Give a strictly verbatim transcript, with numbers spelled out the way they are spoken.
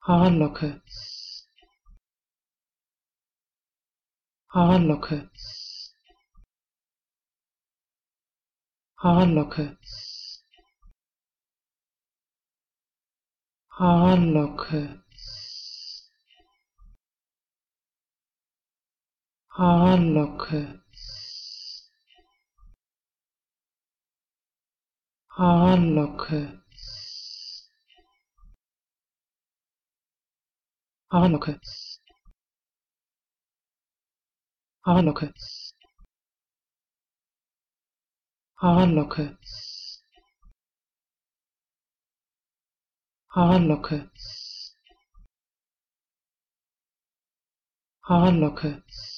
Haarlocke, Haarlocke, Haarlocke, Haarlocke, Haarlocke, Haarlocke, Haarlocke, Haarlocke, Haarlocke, Haarlocke, Haarlocke,